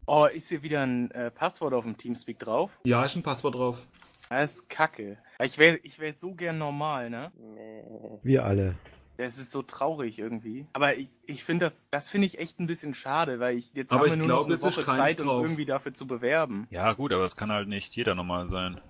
Oh, ist hier wieder ein Passwort auf dem Teamspeak drauf? Ja, ist ein Passwort drauf. Das ist kacke. Ich wär so gern normal, ne? Wir alle. Das ist so traurig irgendwie. Aber ich finde das finde ich echt ein bisschen schade, weil jetzt Aber haben wir ich nur noch glaube, eine jetzt ist Woche keins Zeit, uns drauf. irgendwie dafür zu bewerben. Ja, gut, aber es kann halt nicht jeder normal sein.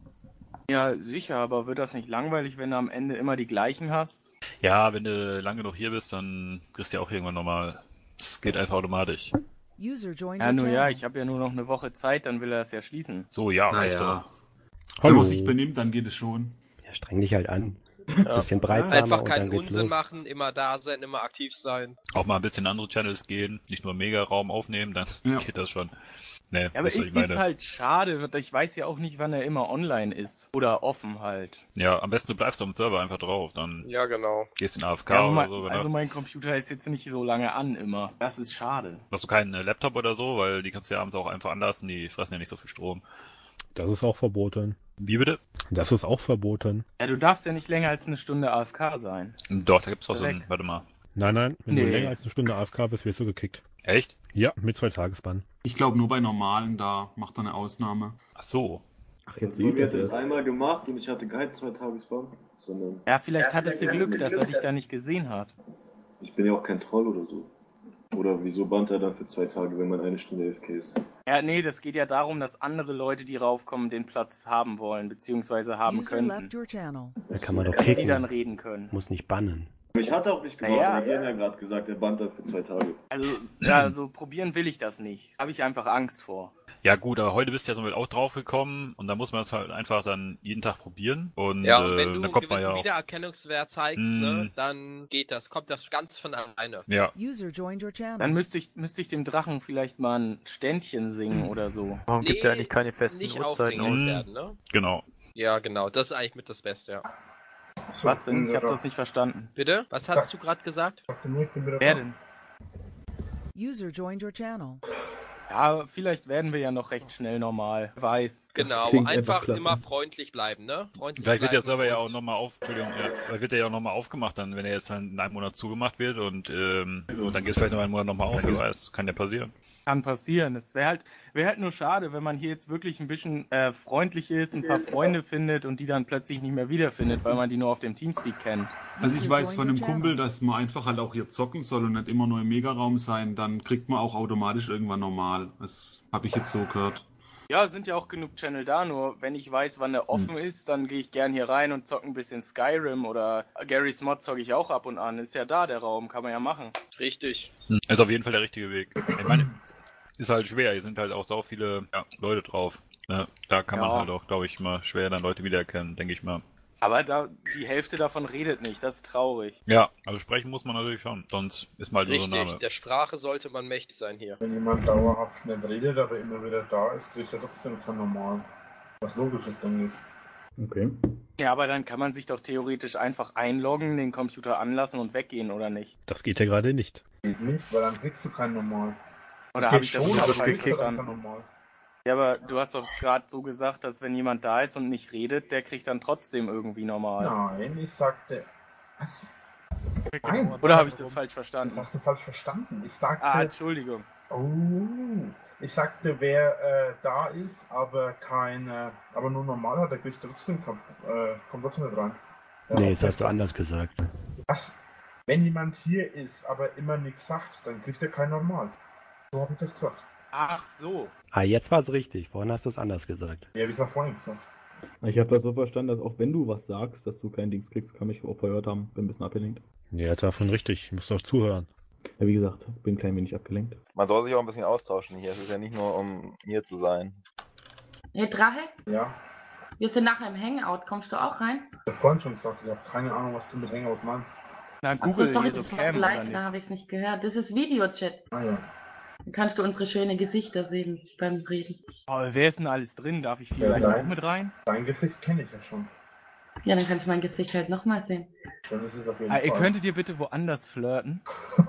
Ja, sicher, aber wird das nicht langweilig, wenn du am Ende immer die gleichen hast? Ja, wenn du lange genug hier bist, dann kriegst du ja auch irgendwann normal. Es geht einfach automatisch. Ja, nur ja, ich habe ja nur noch eine Woche Zeit, dann will er das ja schließen. So, ja, reicht Naja. doch. Wenn man sich benimmt, dann geht es schon. Ja, streng dich halt an. Ja. Bisschen breitsamer Einfach und dann keinen geht's Unsinn los. machen, immer da sein, immer aktiv sein. Auch mal ein bisschen andere Channels gehen, nicht nur Mega-Raum aufnehmen, dann Ja. geht das schon. Nee, Ja, aber weißt du, was ich meine? ist halt schade, ich weiß ja auch nicht, wann er immer online ist. Oder offen halt. Ja, am besten du bleibst auf dem Server einfach drauf, dann Ja, genau. gehst in AFK Ja, aber oder so. also mein Computer ist jetzt nicht so lange an immer. Das ist schade. Hast du keinen Laptop oder so, weil die kannst du ja abends auch einfach anlassen, die fressen ja nicht so viel Strom. Das ist auch verboten. Wie bitte? Das ist auch verboten. Ja, du darfst ja nicht länger als eine Stunde AFK sein. Doch, da gibt's doch so Direkt. ein, warte mal. Nein, wenn Nee. du länger als eine Stunde AFK bist, wirst du gekickt. Echt? Ja, mit 2 Tagesbann. Ich glaube, nur bei normalen, da macht er eine Ausnahme. Ach so. Ach, jetzt Bei sieht mir das hat es erst. einmal gemacht und ich hatte keinen 2-Tages-Bann, sondern Ja, vielleicht hattest du Glück, dass er dich da nicht gesehen hat. ich bin ja auch kein Troll oder so. Oder wieso bannt er dann für 2 Tage, wenn man eine Stunde AFK ist? Ja, nee, das geht ja darum, dass andere Leute, die raufkommen, den Platz haben wollen, beziehungsweise haben könnten. Da kann man doch Dass die dann kicken. reden können. Muss nicht bannen. Ich hatte auch nicht gemacht, Naja. er hat ja gerade gesagt, er bannt dann für 2 Tage. Also, ja, so probieren will ich das nicht. Habe ich einfach Angst vor. Ja gut, aber heute bist du ja somit auch draufgekommen und da muss man es halt einfach dann jeden Tag probieren und, Ja, und wenn du dann einen kommt man gewissen ja auch. Wiedererkennungswert zeigst, ne, dann geht das. Kommt das ganz von alleine. Ja. Dann müsste ich dem Drachen vielleicht mal ein Ständchen singen oder so. Warum gibt er eigentlich keine festen nicht Uhrzeiten aufdringlich aus? werden, ne? Genau. Ja, genau. Das ist eigentlich mit das Beste, ja. Was denn? Ich habe das nicht verstanden. Bitte? Was hast du gerade gesagt? Wer denn? Ja, vielleicht werden wir ja noch recht schnell normal. Wer weiß. Genau, klingt einfach einfach klasse. immer freundlich bleiben, ne? Freundlich Vielleicht wird der bleiben Server ja und- auch nochmal vielleicht wird der ja auch nochmal aufgemacht, dann, wenn er jetzt dann in einem Monat zugemacht wird und dann geht es vielleicht noch einen Monat nochmal auf, wer weiß, kann ja passieren. Kann passieren. Es wäre halt nur schade, wenn man hier jetzt wirklich ein bisschen freundlich ist, ein paar Freunde findet und die dann plötzlich nicht mehr wiederfindet, weil man die nur auf dem Teamspeak kennt. Also ich weiß von einem Kumpel, dass man einfach halt auch hier zocken soll und nicht immer nur im Megaraum sein, dann kriegt man auch automatisch irgendwann normal. Das habe ich jetzt so gehört. Ja, sind ja auch genug Channel da, nur wenn ich weiß, wann der offen ist, dann gehe ich gern hier rein und zocke ein bisschen Skyrim oder Gary's Mod zocke ich auch ab und an. Ist ja da der Raum, kann man ja machen. Richtig. Ist auf jeden Fall der richtige Weg. Ich meine, ist halt schwer, hier sind halt auch so viele Leute drauf. Ne? Da kann man Ja. halt auch, glaube ich, mal schwer dann Leute wiedererkennen, denke ich mal. Aber die Hälfte davon redet nicht, das ist traurig. Ja, also sprechen muss man natürlich schon, sonst ist mal halt nur so ein Richtig. Name. Der Sprache sollte man mächtig sein hier. Wenn jemand dauerhaft nicht redet, aber immer wieder da ist, kriegt er trotzdem kein Normal. Was logisch ist, denke ich. Okay. Ja, aber dann kann man sich doch theoretisch einfach einloggen, den Computer anlassen und weggehen, oder nicht? Das geht ja gerade nicht. Geht nicht, weil dann kriegst du kein Normal. Oder Geht habe ich das schon, gerade aber du falsch kriegst dann kein verstanden? Normal. Ja, aber du hast doch gerade so gesagt, dass wenn jemand da ist und nicht redet, der kriegt dann trotzdem irgendwie normal. Nein, ich sagte... Was? Nein. Oder habe ich das falsch Das verstanden? hast du falsch verstanden. Ich sagte... Ah, Entschuldigung. Oh, ich sagte, wer da ist, aber aber nur normal hat, der kriegt trotzdem, kommt trotzdem nicht rein. Nee, das hast du anders gesagt. Was? Wenn jemand hier ist, aber immer nichts sagt, dann kriegt er kein Normal. So habe ich das gesagt. Ach so. Ah, jetzt war es richtig. Vorhin hast du es anders gesagt. Ja, wie es nach vorne gesagt. Ich habe das so verstanden, dass auch wenn du was sagst, dass du kein Dings kriegst, kann mich auch verhört haben. Bin ein bisschen abgelenkt. Ja, ist davon richtig. Ich muss doch zuhören. Ja, wie gesagt, bin ein klein wenig abgelenkt. Man soll sich auch ein bisschen austauschen hier. Es ist ja nicht nur, um hier zu sein. Hey Drache, Ja, wir sind nachher im Hangout. Kommst du auch rein? ich habe vorhin schon gesagt, ich habe keine Ahnung, was du mit Hangout meinst. Na, Achso, Google sorry, hier so das war Cam so oder leise, da nicht? habe ich es nicht gehört. Das ist Videochat. Ah ja. Da kannst du unsere schönen Gesichter sehen beim Reden. Oh, wer ist denn alles drin? Darf ich Ja, vielleicht nein. auch mit rein? Dein Gesicht kenne ich ja schon. Ja, dann kannst du mein Gesicht halt nochmal sehen. Dann ist es auf jeden Ah, Fall. ihr könntet ihr bitte woanders flirten?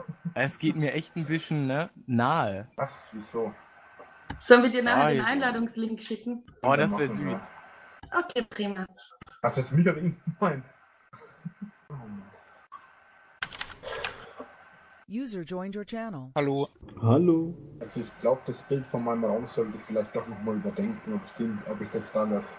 Es geht mir echt ein bisschen nahe. Was? Wieso? Sollen wir dir nachher den Weiß. Einladungslink schicken? Oh, das wäre Machen wir. süß. Okay, prima. Hast du das mich oder ihn gemeint? User joined your channel. Hallo. Hallo. Also ich glaube, das Bild von meinem Raum sollte ich vielleicht doch nochmal überdenken, ob ich das da lasse.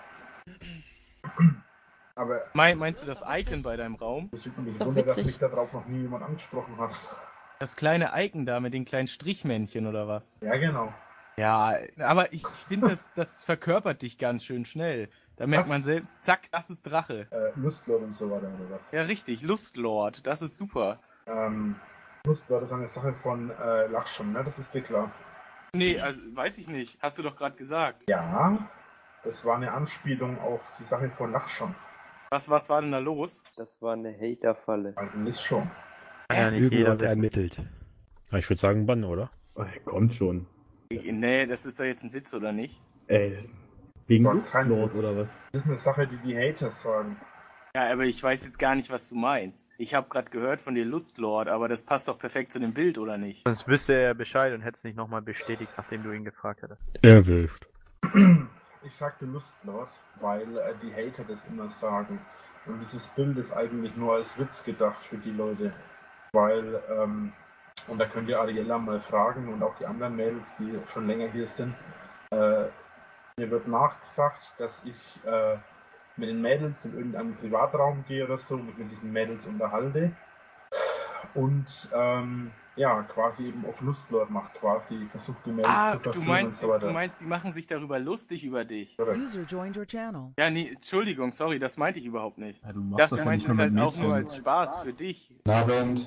Aber Meinst du das Icon bei deinem Raum? ich wundere, dass mich darauf noch nie jemand angesprochen hat. Das kleine Icon da mit den kleinen Strichmännchen oder was? Ja, genau. Ja, aber ich finde, das verkörpert dich ganz schön schnell. Da merkt Was? man selbst, zack, das ist Drache. Lustlord und so weiter oder was? Ja, richtig, Lustlord, das ist super. Lustlord ist eine Sache von Lachschon, ne? Das ist dir klar. Nee, also weiß ich nicht. Hast du doch gerade gesagt. Ja, das war eine Anspielung auf die Sache von Lachschon. Was war denn da los? Das war eine Hater-Falle. Eigentlich schon. Ja, nicht jeder ermittelt. Ja, ich würde sagen Bann, oder? Kommt schon. Nee, das ist doch jetzt ein Witz, oder nicht? Wegen War kein Lustlord Witz. oder was? Das ist eine Sache, die Haters sagen. Ja, aber ich weiß jetzt gar nicht, was du meinst. Ich habe gerade gehört von dir Lustlord, aber das passt doch perfekt zu dem Bild, oder nicht? Sonst wüsste er Bescheid und hätte es nicht nochmal bestätigt, nachdem du ihn gefragt hättest. Erwischt. Ich sagte Lustlord, weil die Hater das immer sagen. Und dieses Bild ist eigentlich nur als Witz gedacht für die Leute. Weil, und da könnt ihr Ariella mal fragen und auch die anderen Mädels, die schon länger hier sind. Mir wird nachgesagt, dass ich mit den Mädels in irgendeinen Privatraum gehe oder so, mich mit diesen Mädels unterhalte. Und ja, quasi eben auf Lustlord macht, quasi versucht die Mädels zu verführen und so weiter. Du meinst, die machen sich darüber lustig über dich? User joined your channel. Ja, nee, Entschuldigung, sorry, das meinte ich überhaupt nicht. Ja, du machst das ja meinst nicht nur es mit halt auch nur Mädchen. als Spaß für dich. Abend.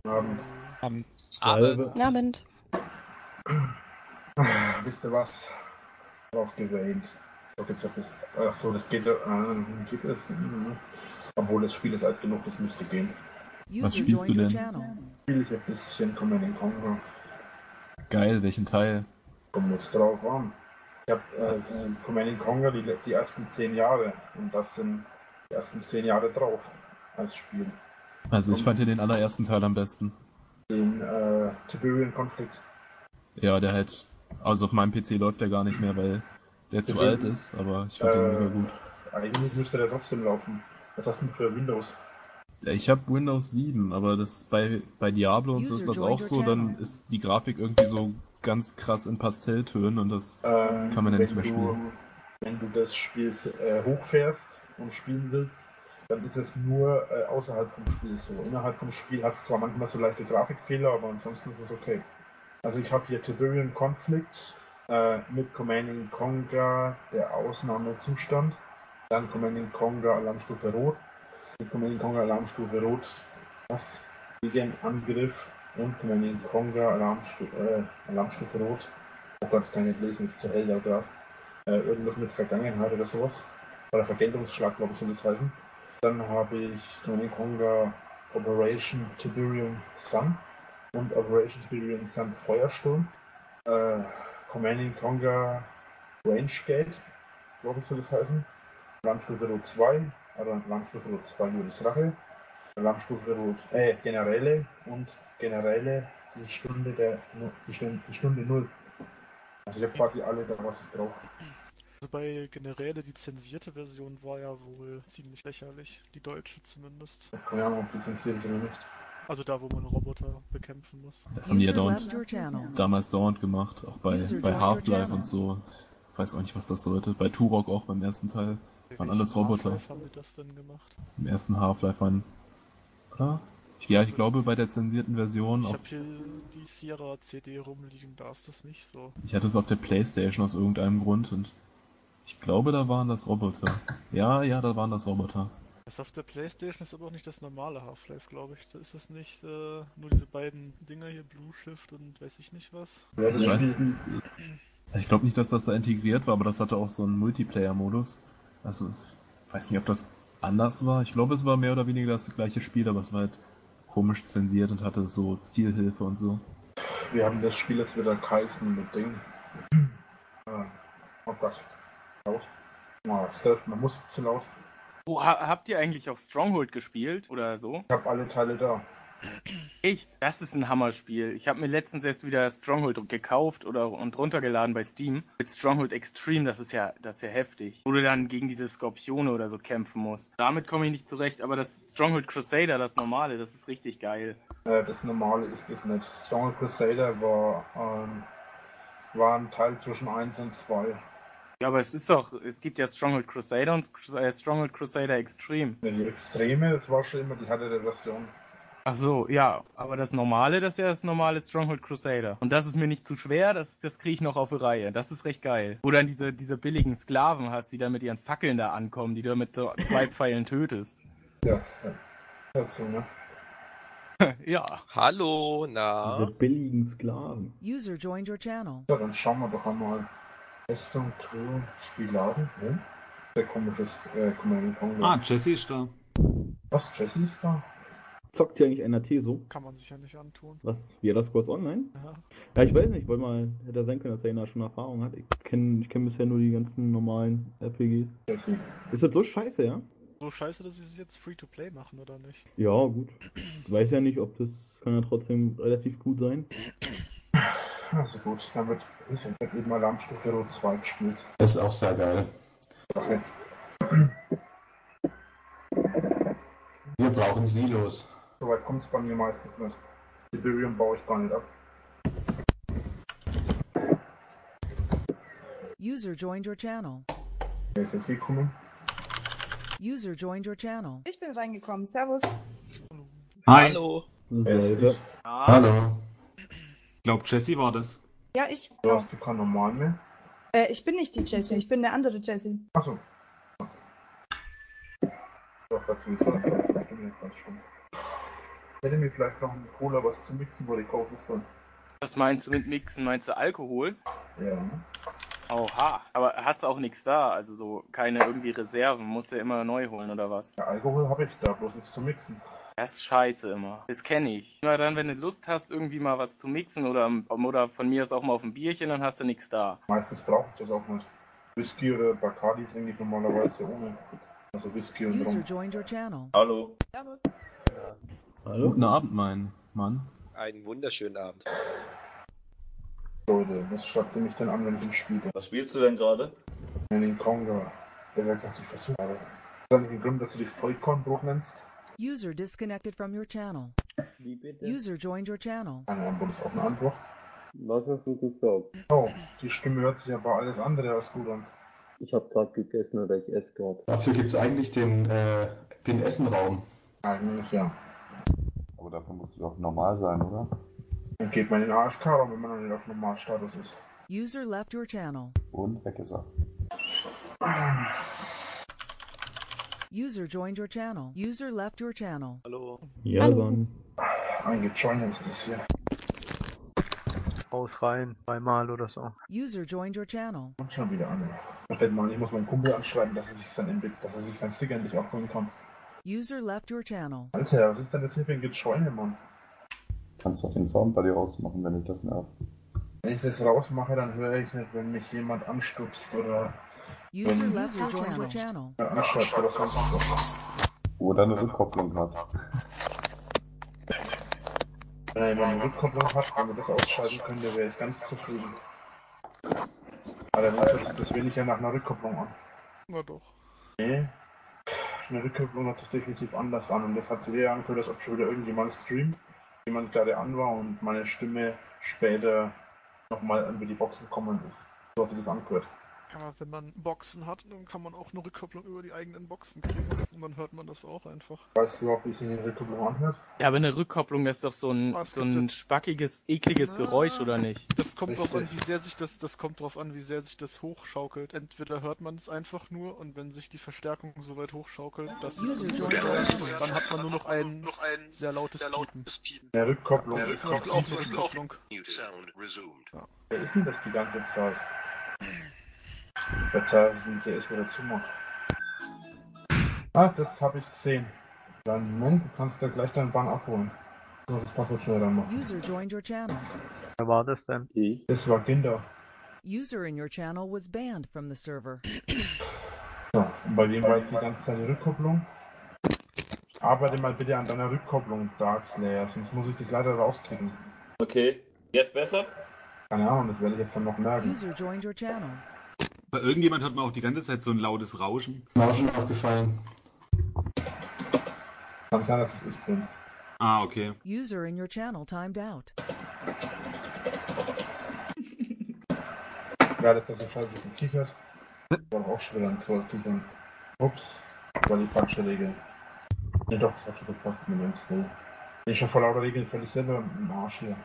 Abend. Wisst ihr was? Drauf gewählt. So geht's ja bis. Achso, das geht es. Obwohl das Spiel ist alt genug, das müsste gehen. Was spielst du denn? Spiele ich ein bisschen Command & Conquer. Geil, welchen Teil? Kommt jetzt drauf an. Ich habe Command & Conquer die ersten 10 Jahre und das sind die ersten 10 Jahre drauf als Spiel. Also ich fand hier den allerersten Teil am besten. Den Tiberian Konflikt. Ja, der halt, also auf meinem PC läuft der gar nicht mehr, weil der zu alt ist, aber ich fand den mega gut. Eigentlich müsste der trotzdem laufen. Was hast du denn für Windows? Ich habe Windows 7, aber das bei Diablo und so ist das auch so, dann ist die Grafik irgendwie so ganz krass in Pastelltönen und das kann man ja nicht mehr spielen. Wenn du das Spiel hochfährst und spielen willst, dann ist es nur außerhalb vom Spiel so. Innerhalb vom Spiel hat es zwar manchmal so leichte Grafikfehler, aber ansonsten ist es okay. Also ich habe hier Tiberian Conflict mit Command & Conquer, der Ausnahmezustand, dann Command & Conquer Alarmstufe Rot, mit Command & Conquer Alarmstufe Rot, das Gegenangriff und Command & Conquer Alarmstufe Rot. Oh Gott, das kann ich nicht lesen, ist zu hell da gerade. Irgendwas mit Vergangenheit oder sowas. Oder Vergeltungsschlag, glaube ich, soll das heißen. Dann habe ich Command & Conquer Operation Tiberium Sun und Operation Tiberium Sun Feuersturm. Command & Conquer Range Gate, glaube ich, soll das heißen. Alarmstufe Rot 2, oder Alarmstufe Rot 2 Juris Rache. Alarmstufe Rot, Generäle und Generäle die Stunde 0. Also ich habe quasi alle da, was ich brauche. Also bei Generäle, die zensierte Version war ja wohl ziemlich lächerlich, die deutsche zumindest. Keine Ahnung, ob die zensiert ist oder nicht. Also da, wo man Roboter bekämpfen muss. Das haben die ja damals dauernd gemacht, auch bei Half-Life und so. Ich weiß auch nicht, was das sollte. Bei Turok auch beim ersten Teil. Waren alles Roboter. Half-Life haben die das denn gemacht? Im ersten Half-Life waren... Oder? Ja, ich glaube bei der zensierten Version... Ich habe hier die Sierra CD rumliegen, da ist das nicht so. Ich hatte es auf der Playstation aus irgendeinem Grund und ich glaube, da waren das Roboter. Ja, da waren das Roboter. Das auf der Playstation ist aber auch nicht das normale Half-Life, glaube ich. Da ist es nicht nur diese beiden Dinger hier, Blue Shift und weiß ich nicht was. Ich glaube nicht, dass das da integriert war, aber das hatte auch so einen Multiplayer-Modus. Also, ich weiß nicht, ob das anders war. Ich glaube, es war mehr oder weniger das gleiche Spiel, aber es war halt komisch zensiert und hatte so Zielhilfe und so. Wir haben das Spiel jetzt wieder geheißen mit Ding. Oh Gott. Laut. Oh, Stealth, man muss zu laut. Oh, habt ihr eigentlich auf Stronghold gespielt oder so? Ich habe alle Teile da. Echt? Das ist ein Hammerspiel. Ich habe mir letztens erst wieder Stronghold gekauft und runtergeladen bei Steam. Mit Stronghold Extreme, das ist ja heftig. Wo du dann gegen diese Skorpione oder so kämpfen musst. Damit komme ich nicht zurecht, aber das Stronghold Crusader, das normale, das ist richtig geil. Das normale ist das nicht. Stronghold Crusader war ein Teil zwischen 1 und 2. Ja, aber es gibt ja Stronghold Crusader und Stronghold Crusader Extreme. Ja, die Extreme, das war schon immer die härtere Version. Ach so, ja, aber das normale, das ist ja das normale Stronghold Crusader. Und das ist mir nicht zu schwer, das kriege ich noch auf die Reihe. Das ist recht geil. Wo dann diese billigen Sklaven hast, die da mit ihren Fackeln da ankommen, die du mit so 2 Pfeilen tötest. Das so, ne? Ja. Hallo, na? Diese billigen Sklaven. User joined your channel. So, dann schauen wir doch einmal. Festung, Tour, Spielladen. Ne? Sehr komisches Command & Conquer. Jesse ist da. Was, Jesse ist da? Zockt hier eigentlich NRT so? Kann man sich ja nicht antun. Was? Wie das kurz online? Ja. Ja, ich weiß nicht, hätte sein können, dass er schon Erfahrung hat. Ich kenn bisher nur die ganzen normalen RPGs. Jesse. Ist das so scheiße, ja? So scheiße, dass sie es jetzt Free-to-Play machen, oder nicht? Ja, gut. Ich weiß ja nicht, ob das kann ja trotzdem relativ gut sein. Also gut, dann wird eben Alarmstufe Rot 2 gespielt. Das ist auch sehr geil. Okay. Wir brauchen Silos. Soweit kommt es bei mir meistens nicht. Siberium baue ich gar nicht ab. User joined your channel. Wer ist jetzt gekommen? User joined your channel. Ich bin reingekommen. Servus. Hi. Hallo. Hallo. Ich glaube, Jesse war das. Ja, ich. Du hast kein Normal mehr? Ich bin nicht die Jessie, ich bin der andere Jessie. Achso. Doch, dazu ist das bestimmt nicht ganz schön. Hätte mir vielleicht noch einen Cola was zu mixen, wo ich kaufen soll. Was meinst du mit Mixen? Meinst du Alkohol? Ja. Oha, aber hast du auch nichts da? Also so keine irgendwie Reserven, musst du ja immer neu holen oder was? Ja, Alkohol habe ich da, bloß nichts zu mixen. Das ist scheiße immer. Das kenne ich. Immer dann, wenn du Lust hast, irgendwie mal was zu mixen oder von mir aus auch mal auf ein Bierchen, dann hast du nichts da. Meistens brauche ich das auch nicht. Whisky oder Bacardi trinke ich normalerweise ohne. Also Whisky und User Rum. joined your channel. Hallo. Servus. Hallo? Guten Abend, mein Mann. Einen wunderschönen Abend. Leute, was schreibt ihr mich denn an, wenn ich ihn spiele? Was spielst du denn gerade? Den Conga. Der sagt, dass ich versuche. Ist das nicht ein Grund, dass du dich Vollkornbrot nennst? User disconnected from your channel. Wie bitte? User joined your channel. Eine Antwort ist auch eine Antwort. Was hast du gesagt? Oh, die Stimme hört sich aber alles andere als gut an. Ich habe gerade gegessen oder ich esse gerade. Dafür gibt es eigentlich den Essenraum. Eigentlich ja. Aber dafür musst du doch normal sein, oder? Dann geht man in den AFK-Raum, wenn man noch nicht auf Normalstatus ist. User left your channel. Und weg ist er. User joined your channel. User left your channel. Hallo. Ja, Hallo. dann. Eingejoint ist das hier. Raus, rein, zweimal oder so. User joined your channel. Und schon wieder an. Ich muss meinen Kumpel anschreiben, dass er sich sein Stick endlich abholen kann. User left your channel. Alter, was ist denn das hier für ein Gejoine, Mann? Kannst doch den Sound bei dir ausmachen, wenn ich das nerv. Wenn ich das rausmache, dann höre ich nicht, wenn mich jemand anstupst oder User left your channel. anschreibt oder sonst was. Oder eine Rückkopplung hat. Wenn jemand eine Rückkopplung hat, wenn wir das ausschalten könnte, wäre ich ganz zufrieden. Allerdings hört sich das weniger nach einer Rückkopplung an. Na doch. Nee. Eine Rückkopplung hört sich definitiv anders an und das hat sich eher angehört, als ob schon wieder irgendjemand streamt, jemand gerade an war und meine Stimme später nochmal über die Boxen kommen ist. So hat sich das angehört. Aber wenn man Boxen hat, dann kann man auch eine Rückkopplung über die eigenen Boxen kriegen und dann hört man das auch einfach. Weißt du überhaupt, wie sich eine Rückkopplung anhört? Ja, aber eine Rückkopplung, das ist doch so ein spackiges, ekliges Geräusch, oder nicht? Das kommt drauf an, wie sehr sich das hochschaukelt. Entweder hört man es einfach nur und wenn sich die Verstärkung so weit hochschaukelt, dass es dann hat man nur noch ein sehr lautes Piepen. Eine Rückkopplung. Das ist auch eine Rückkopplung. Ja. Wer ist denn das die ganze Zeit? Verzeiht, wenn der es wieder zumacht. Ah, das habe ich gesehen. Dann Moment, du kannst ja gleich deinen Bann abholen. So, das Passwort schnell dann machen. User joined your channel. Wer war das denn? Das war Kinder. User in your channel was banned from the server. So, und bei wem war jetzt die ganze Zeit die Rückkopplung? Arbeite mal bitte an deiner Rückkopplung, Darkslayer, sonst muss ich dich leider rauskriegen. Okay. Jetzt besser? Keine Ahnung, das werde ich jetzt dann noch merken. User joined your channel. Bei irgendjemand hört man auch die ganze Zeit so ein lautes Rauschen. Rauschen aufgefallen. Kann sein, dass es ich bin. Ah, okay. User in your channel timed out. Ja, jetzt hast du scheiße gekichert. War auch schon wieder ein Troll kichern. Ups, das war die falsche Regel. Ne, doch, das hat schon gepasst. Moment, so. Bin ich schon vor lauter Regeln völlig selber im Arsch hier.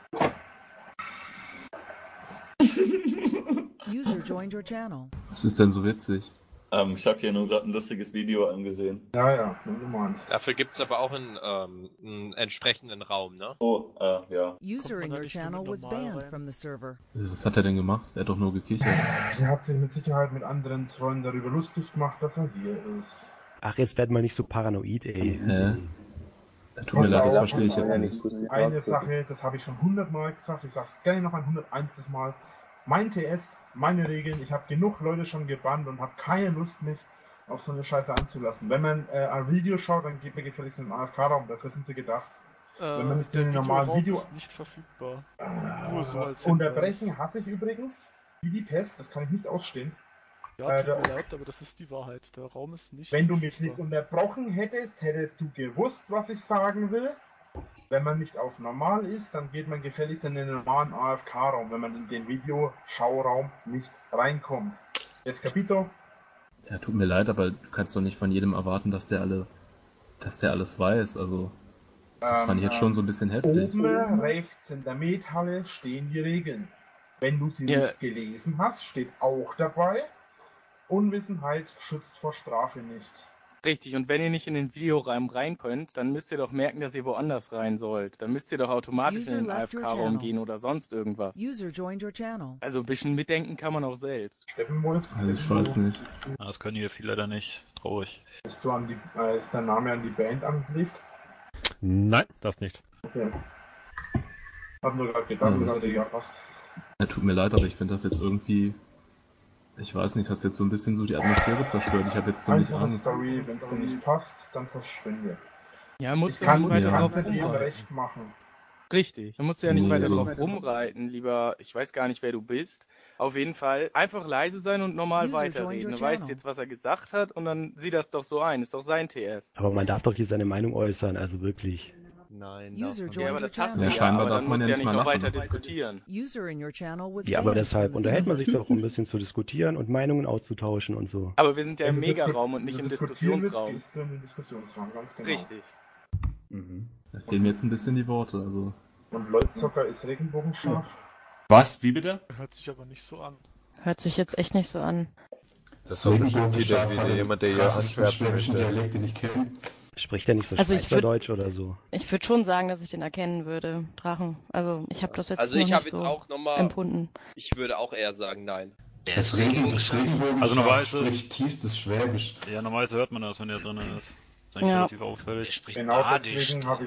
User joined your channel. Was ist denn so witzig? Ich habe hier nur gerade ein lustiges Video angesehen. Ja, wenn du meinst. Dafür gibt es aber auch einen entsprechenden Raum, ne? Oh, ja. User in your channel was banned from the server. Was hat er denn gemacht? Er hat doch nur gekichert. Er hat sich mit Sicherheit mit anderen Trollen darüber lustig gemacht, dass er hier ist. Ach, jetzt werd mal nicht so paranoid, ey. Hä? Tut mir leid, das verstehe ich jetzt nicht. Eine Sache, das habe ich schon 100-mal gesagt, ich sage es gerne noch ein 101. Mal. Mein TS, meine Regeln, ich habe genug Leute schon gebannt und habe keine Lust, mich auf so eine Scheiße einzulassen. Wenn man ein Video schaut, dann geht mir gefälligst in den AFK-Raum, dafür sind sie gedacht. Wenn man nicht den normalen Video... ist nicht verfügbar. Nur so als Unterbrechen hasse ich übrigens, wie die Pest, das kann ich nicht ausstehen. Ja, tut mir leid, aber das ist die Wahrheit. Der Raum ist nicht Wenn du mich nicht unterbrochen hättest, hättest du gewusst, was ich sagen will. Wenn man nicht auf normal ist, dann geht man gefälligst in den normalen AFK-Raum, wenn man in den Videoschauraum nicht reinkommt. Jetzt Capito? Ja, tut mir leid, aber du kannst doch nicht von jedem erwarten, dass der alles weiß. Also, das fand ich jetzt schon so ein bisschen heftig. Oben rechts in der Methalle stehen die Regeln. Wenn du sie nicht gelesen hast, steht auch dabei, Unwissenheit schützt vor Strafe nicht. Richtig, und wenn ihr nicht in den Videoraum rein könnt, dann müsst ihr doch merken, dass ihr woanders rein sollt. Dann müsst ihr doch automatisch in den AFK-Raum gehen oder sonst irgendwas. User joined your channel. Also ein bisschen mitdenken kann man auch selbst. Also ich weiß nicht. Das können hier viele leider nicht. Ist traurig. Ist dein Name an die Band angelegt? Nein, das nicht. Okay. Hab nur gerade gedacht, dass er ja passt. Ja, tut mir leid, aber ich finde das jetzt irgendwie... Ich weiß nicht, es hat jetzt so ein bisschen so die Atmosphäre zerstört. Ich habe jetzt ziemlich Angst. Sorry, wenn es dir nicht passt, dann verschwinde. Ja, musst ich du nicht weiter drauf jedem rumreiten. recht machen. Richtig, da musst du ja nicht weiter drauf rumreiten, lieber, ich weiß gar nicht, wer du bist. Auf jeden Fall einfach leise sein und normal weiterreden. Du weißt jetzt, was er gesagt hat und dann sieh das doch so ein. Ist doch sein TS. Aber man darf doch hier seine Meinung äußern, also wirklich. Nein, ja, aber das hast du ja, scheinbar aber darf dann man musst du ja nicht mal noch machen. weiter diskutieren. User in your channel was Ja, aber deshalb unterhält man sich doch, um ein bisschen zu diskutieren und Meinungen auszutauschen und so. Aber wir sind ja im Megaraum und nicht im Diskussionsraum. Diskussionsraum. Ganz genau. Richtig. Da fehlen mir jetzt ein bisschen die Worte, also... Und Leuchtzocker ist regenbogenscharf. Was? Wie bitte? Hört sich aber nicht so an. Hört sich jetzt echt nicht so an. Das ist bestimmt wieder jemand, der hier anschwärzen möchte. Dialekt, den ich kenne. Spricht er nicht so Also Schweizerdeutsch oder so? Ich würde schon sagen, dass ich den erkennen würde, Drachen. Also ich habe das jetzt Also noch ich habe nicht jetzt so auch nochmal empfunden. Ich würde auch eher sagen, nein. Das Regenbogen Also normalerweise spricht tiefstes Schwäbisch. Ja, normalerweise hört man das, wenn der drin ist. Das ist eigentlich Ja. relativ auffällig. Genau deswegen habe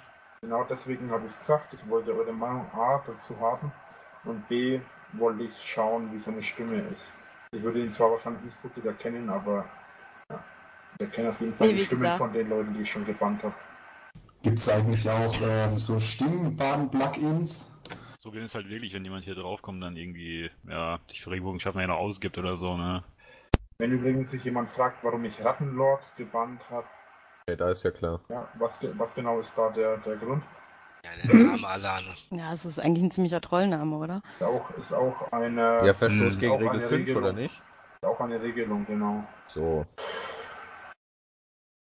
ich gesagt, ich wollte eure Meinung A dazu haben und B wollte ich schauen, wie seine Stimme ist. Ich würde ihn zwar wahrscheinlich nicht gut erkennen, aber ja, ich erkenne auf jeden Fall Wie die Stimmen gesagt. von den Leuten, die ich schon gebannt habe. Gibt es eigentlich auch so Stimmbaden-Plugins? So geht es halt wirklich, wenn jemand hier draufkommt, dann irgendwie, ja, dich für Regenbogenschaffner ja noch ausgibt oder so, ne? Wenn übrigens sich jemand fragt, warum ich Rattenlord gebannt habe, Okay, da ist ja klar. ja, was genau ist da der Grund? Ja, es ist eigentlich ein ziemlicher Trollname, oder? Ist auch eine... Ja, Verstoß ist gegen auch Regel eine 5, oder Regelung. nicht? Ist auch eine Regelung, genau. So.